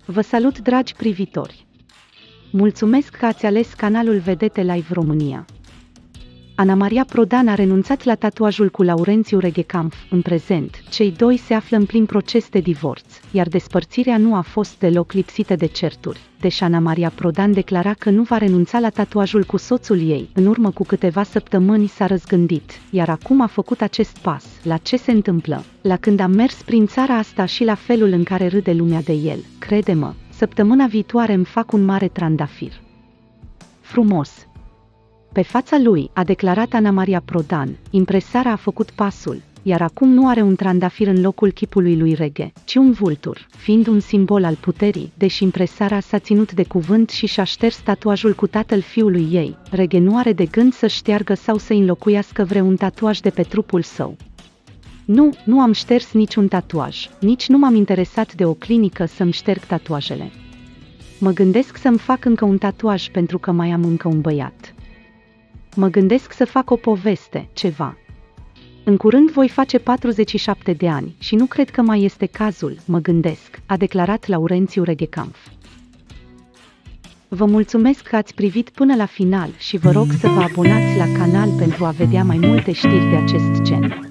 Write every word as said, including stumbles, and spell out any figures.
Vă salut, dragi privitori! Mulțumesc că ați ales canalul Vedete Live România. Ana Maria Prodan a renunțat la tatuajul cu Laurențiu Reghecampf. În prezent, cei doi se află în plin proces de divorț, iar despărțirea nu a fost deloc lipsită de certuri, deși Ana Maria Prodan declara că nu va renunța la tatuajul cu soțul ei. În urmă cu câteva săptămâni s-a răzgândit, iar acum a făcut acest pas. La ce se întâmplă? La când am mers prin țara asta și la felul în care râde lumea de el, crede-mă, săptămâna viitoare îmi fac un mare trandafir frumos. Pe fața lui, a declarat Ana Maria Prodan, impresara a făcut pasul, iar acum nu are un trandafir în locul chipului lui Reghe, ci un vultur, fiind un simbol al puterii. Deși impresara s-a ținut de cuvânt și și-a șters tatuajul cu tatăl fiului ei, Reghe nu are de gând să șteargă sau să înlocuiască vreun tatuaj de pe trupul său. Nu, nu am șters niciun tatuaj, nici nu m-am interesat de o clinică să-mi șterg tatuajele. Mă gândesc să-mi fac încă un tatuaj pentru că mai am încă un băiat. Mă gândesc să fac o poveste, ceva. În curând voi face patruzeci și șapte de ani și nu cred că mai este cazul, mă gândesc, a declarat Laurențiu Reghecampf. Vă mulțumesc că ați privit până la final și vă rog să vă abonați la canal pentru a vedea mai multe știri de acest gen.